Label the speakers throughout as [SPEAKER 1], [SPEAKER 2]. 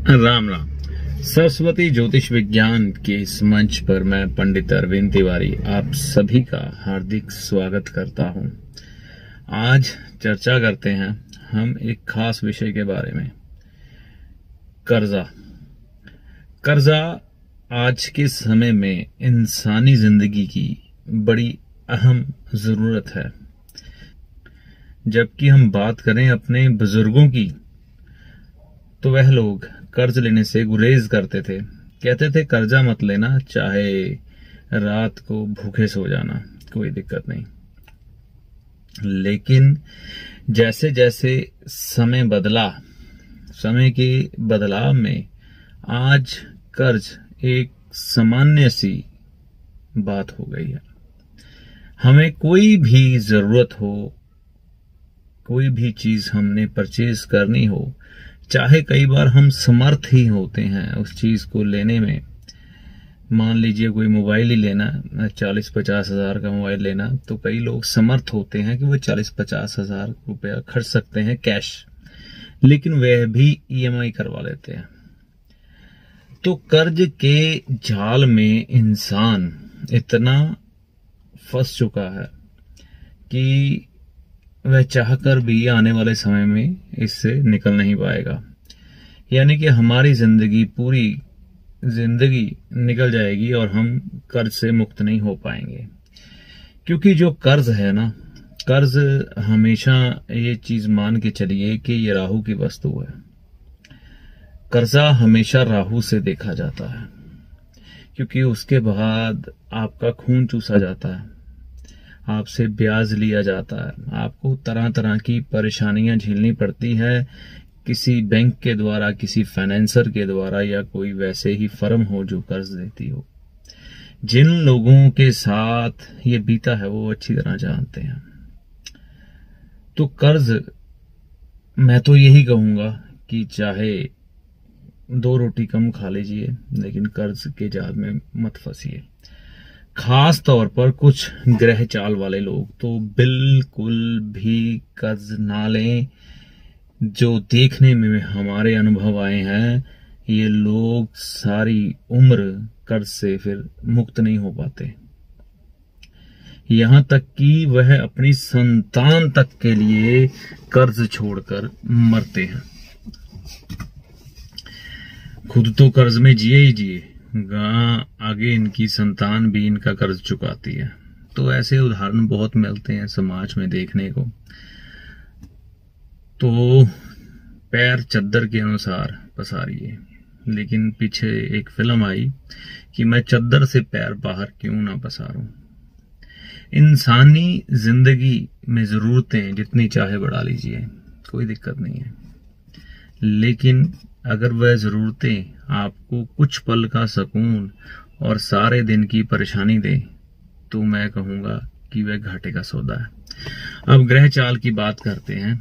[SPEAKER 1] राम राम। सरस्वती ज्योतिष विज्ञान के इस मंच पर मैं पंडित अरविंद तिवारी आप सभी का हार्दिक स्वागत करता हूं। आज चर्चा करते हैं हम एक खास विषय के बारे में, कर्जा। कर्जा आज के समय में इंसानी जिंदगी की बड़ी अहम जरूरत है। जबकि हम बात करें अपने बुजुर्गों की तो वह लोग कर्ज लेने से गुरेज करते थे, कहते थे कर्जा मत लेना, चाहे रात को भूखे सो जाना, कोई दिक्कत नहीं। लेकिन जैसे जैसे समय बदला, समय के बदलाव में आज कर्ज एक सामान्य सी बात हो गई है। हमें कोई भी जरूरत हो, कोई भी चीज हमने परचेज करनी हो, चाहे कई बार हम समर्थ ही होते हैं उस चीज को लेने में। मान लीजिए कोई मोबाइल ही लेना, 40-50 हजार का मोबाइल लेना, तो कई लोग समर्थ होते हैं कि वो 40-50 हजार रुपया खर्च सकते हैं कैश, लेकिन वह भी EMI करवा लेते हैं। तो कर्ज के जाल में इंसान इतना फंस चुका है कि वह चाहकर भी आने वाले समय में इससे निकल नहीं पाएगा। यानी कि हमारी जिंदगी, पूरी जिंदगी निकल जाएगी और हम कर्ज से मुक्त नहीं हो पाएंगे। क्योंकि जो कर्ज है ना, कर्ज हमेशा ये चीज मान के चलिए कि ये राहु की वस्तु है। कर्जा हमेशा राहु से देखा जाता है, क्योंकि उसके बाद आपका खून चूसा जाता है, आपसे ब्याज लिया जाता है, आपको तरह तरह की परेशानियां झेलनी पड़ती है, किसी बैंक के द्वारा, किसी फाइनेंसर के द्वारा, या कोई वैसे ही फर्म हो जो कर्ज देती हो। जिन लोगों के साथ ये बीता है वो अच्छी तरह जानते हैं। तो कर्ज, मैं तो यही कहूंगा कि चाहे 2 रोटी कम खा लीजिए, लेकिन कर्ज के जाल में मत फंसिए। खास तौर पर कुछ ग्रह चाल वाले लोग तो बिल्कुल भी कर्ज ना लें। जो देखने में हमारे अनुभव आए हैं, ये लोग सारी उम्र कर्ज से फिर मुक्त नहीं हो पाते, यहां तक कि वह अपनी संतान तक के लिए कर्ज छोड़कर मरते हैं। खुद तो कर्ज में जिए ही जिए, आगे इनकी संतान भी इनका कर्ज चुकाती है। तो ऐसे उदाहरण बहुत मिलते हैं समाज में देखने को। तो पैर चद्दर के अनुसार पसारिए, लेकिन पीछे एक फिल्म आई कि मैं चद्दर से पैर बाहर क्यों ना पसारूं। इंसानी जिंदगी में जरूरतें जितनी चाहे बढ़ा लीजिए, कोई दिक्कत नहीं है, लेकिन अगर वह जरूरतें आपको कुछ पल का सुकून और सारे दिन की परेशानी दे, तो मैं कहूंगा कि वह घाटे का सौदा है। अब ग्रह चाल की बात करते हैं।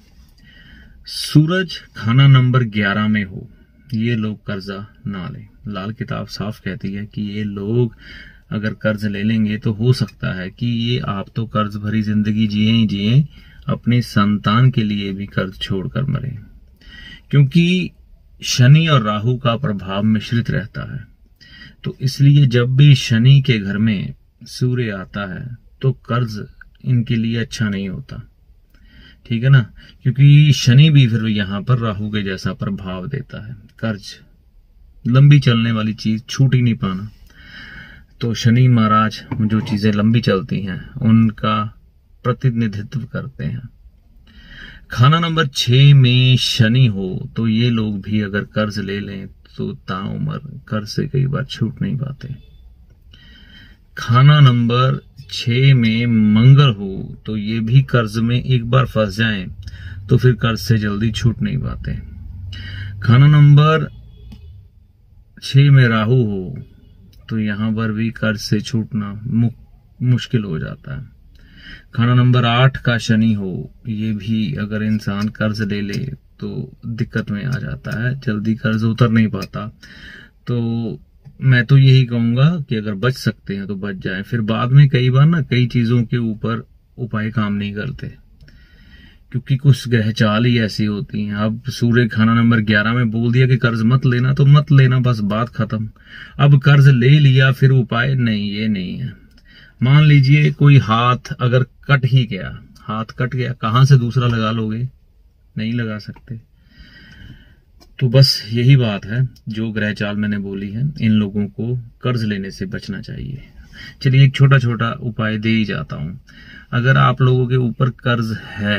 [SPEAKER 1] सूरज खाना नंबर 11 में हो, ये लोग कर्जा ना लें। लाल किताब साफ कहती है कि ये लोग अगर कर्ज ले लेंगे तो हो सकता है कि ये आप तो कर्ज भरी जिंदगी जिए ही जिए, अपनी संतान के लिए भी कर्ज छोड़कर मरे। क्योंकि शनि और राहु का प्रभाव मिश्रित रहता है, तो इसलिए जब भी शनि के घर में सूर्य आता है तो कर्ज इनके लिए अच्छा नहीं होता, ठीक है ना। क्योंकि शनि भी फिर यहां पर राहु के जैसा प्रभाव देता है। कर्ज लंबी चलने वाली चीज, छूट ही नहीं पाना। तो शनि महाराज जो चीजें लंबी चलती हैं उनका प्रतिनिधित्व करते हैं। खाना नंबर 6 में शनि हो तो ये लोग भी अगर कर्ज ले लें तो ताउम्र कर्ज से कई बार छूट नहीं पाते। खाना नंबर 6 में मंगल हो तो ये भी कर्ज में एक बार फंस जाएं तो फिर कर्ज से जल्दी छूट नहीं पाते। खाना नंबर 6 में राहु हो तो यहां पर भी कर्ज से छूटना मुश्किल हो जाता है। खाना नंबर 8 का शनि हो, ये भी अगर इंसान कर्ज ले ले तो दिक्कत में आ जाता है, जल्दी कर्ज उतर नहीं पाता। तो मैं तो यही कहूंगा कि अगर बच सकते हैं तो बच जाएं। फिर बाद में कई बार ना कई चीजों के ऊपर उपाय काम नहीं करते, क्योंकि कुछ ग्रह चाल ही ऐसी होती हैं। अब सूर्य खाना नंबर 11 में बोल दिया कि कर्ज मत लेना, तो मत लेना, बस बात खत्म। अब कर्ज ले लिया फिर उपाय नहीं, ये नहीं है। मान लीजिए कोई हाथ अगर कट ही गया, हाथ कट गया, कहां से दूसरा लगा लोगे? नहीं लगा सकते। तो बस यही बात है जो ग्रह चाल मैंने बोली है, इन लोगों को कर्ज लेने से बचना चाहिए। चलिए एक छोटा छोटा उपाय दे ही जाता हूं। अगर आप लोगों के ऊपर कर्ज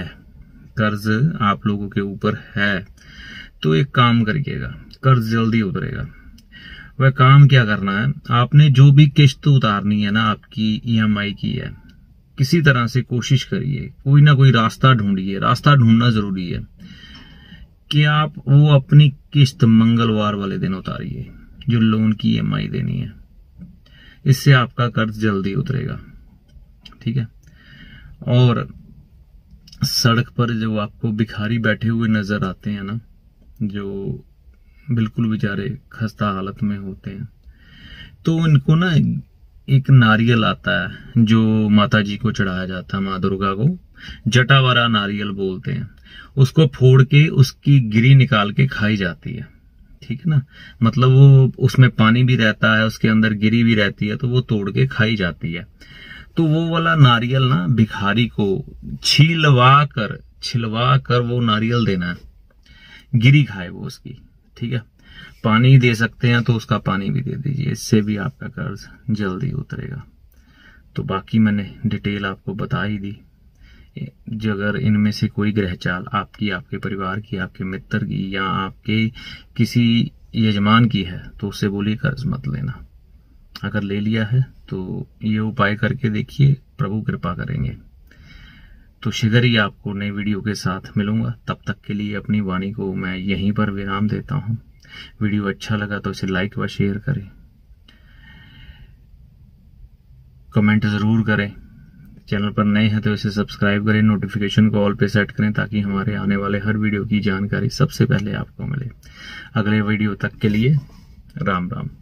[SPEAKER 1] आप लोगों के ऊपर है तो एक काम करिएगा, कर्ज जल्दी उतरेगा। वह काम क्या करना है, आपने जो भी किस्त उतारनी है ना, आपकी EMI की है, किसी तरह से कोशिश करिए, कोई ना कोई रास्ता ढूंढिए। रास्ता ढूंढना जरूरी है कि आप वो अपनी किस्त मंगलवार वाले दिन उतारिए, जो लोन की EMI देनी है। इससे आपका कर्ज जल्दी उतरेगा, ठीक है। और सड़क पर जो आपको भिखारी बैठे हुए नजर आते हैं ना, जो बिल्कुल बेचारे खस्ता हालत में होते हैं, तो इनको ना एक नारियल आता है जो माता जी को चढ़ाया जाता है, माँ दुर्गा को जटावरा नारियल बोलते हैं। उसको फोड़ के उसकी गिरी निकाल के खाई जाती है, ठीक है ना। मतलब वो उसमें पानी भी रहता है, उसके अंदर गिरी भी रहती है, तो वो तोड़ के खाई जाती है। तो वो वाला नारियल ना भिखारी को छिलवा कर वो नारियल देना है, गिरी खाए वो उसकी, ठीक है। पानी दे सकते हैं तो उसका पानी भी दे दीजिए, इससे भी आपका कर्ज जल्दी उतरेगा। तो बाकी मैंने डिटेल आपको बता ही दी। जो अगर इनमें से कोई ग्रह चाल आपकी, आपके परिवार की, आपके मित्र की या आपके किसी यजमान की है तो उससे बोलिए कर्ज मत लेना। अगर ले लिया है तो ये उपाय करके देखिए, प्रभु कृपा करेंगे। तो शीघ्र ही आपको नई वीडियो के साथ मिलूंगा। तब तक के लिए अपनी वाणी को मैं यहीं पर विराम देता हूं। वीडियो अच्छा लगा तो इसे लाइक व शेयर करें, कमेंट जरूर करें। चैनल पर नए हैं तो इसे सब्सक्राइब करें, नोटिफिकेशन को ऑल पे सेट करें ताकि हमारे आने वाले हर वीडियो की जानकारी सबसे पहले आपको मिले। अगले वीडियो तक के लिए राम राम।